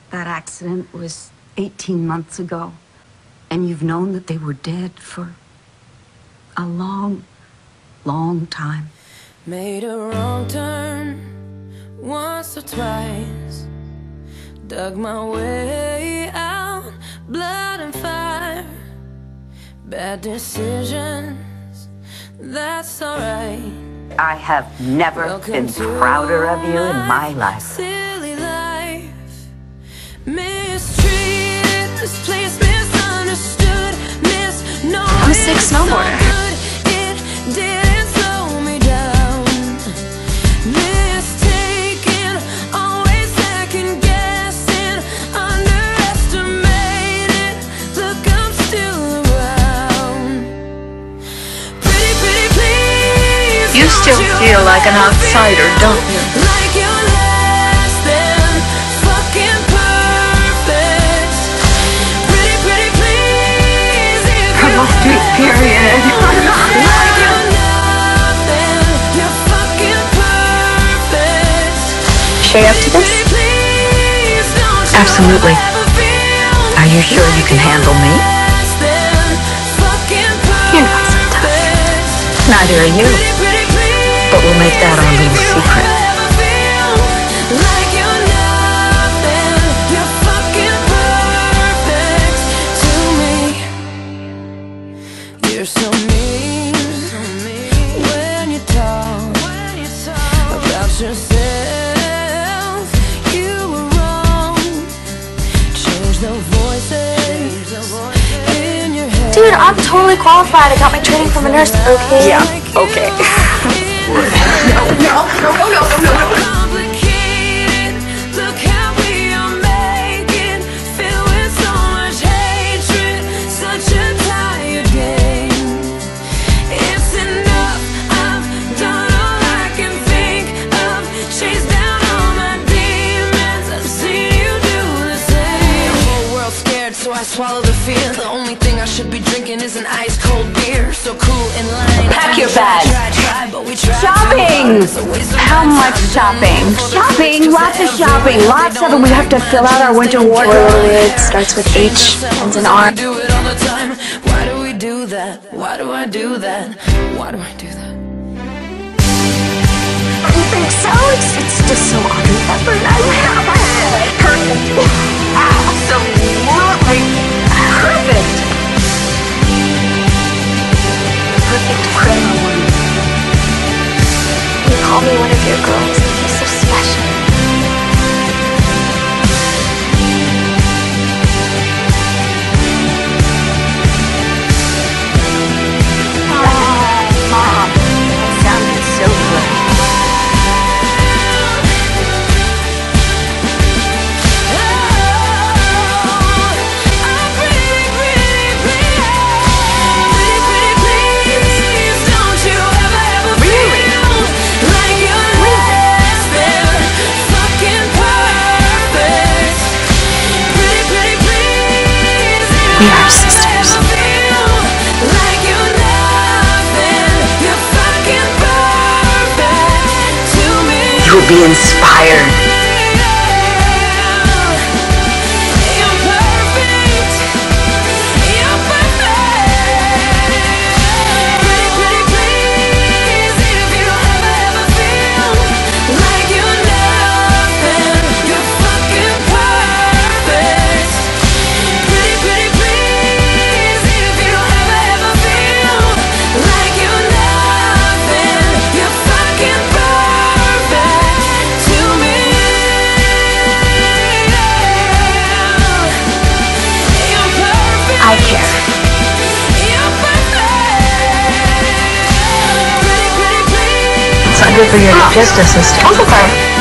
That accident was 18 months ago, and you've known that they were dead for a long, long time. Made a wrong turn once or twice, dug my way out, blood and fire, bad decisions, that's alright. I have never been prouder of you in my life. Silly life, mistreated, misplaced, misunderstood, misnoticed. I'm a sick snowboarder. It didn't slow me down. Mistaken, always second guessing, underestimated. Look, I'm still around. Pretty, pretty, please. You still feel like an outsider, don't you? Like you're less than fucking perfect. Pretty, pretty, please. From a street period. Like you're nothing. You're fucking perfect. Shay up to this? Please don't you Absolutely. ever feel Are you sure you can handle me? less than fucking You're not so tough. perfect. Neither are you. Pretty, please. But we'll make that our little secret. Like you're nothing, you're fucking perfect to me. You're so mean when you talk about yourself. You were wrong. Change the voices in your head. Dude, I'm totally qualified. I got my training from a nurse, okay? Yeah, okay. Complicated. Look how we are making, filled with so much hatred, such a tired game. It's enough. I've done all I can think of. Chased down all my demons. I've seen you do the same. The whole world's scared, so I swallow the fear. The only thing I should be drinking is an ice cold beer. So cool in line. Pack your bags. Try, but we try. Shopping! How much shopping? Shopping, lots of shopping, lots of it. We have to fill out our winter wardrobe. It starts with H, ends in R. We do it all the time. Why do we do that? Why do I do that? Why do I do that? You think so? It's just so unpeppered. I have it. Perfect. Absolutely perfect. Perfect criminal. You call me one of your girls. You're so special. Mom, that sounded so good. We are sisters. You will be inspired. I care. It's It's not good for your digestive system. Okay.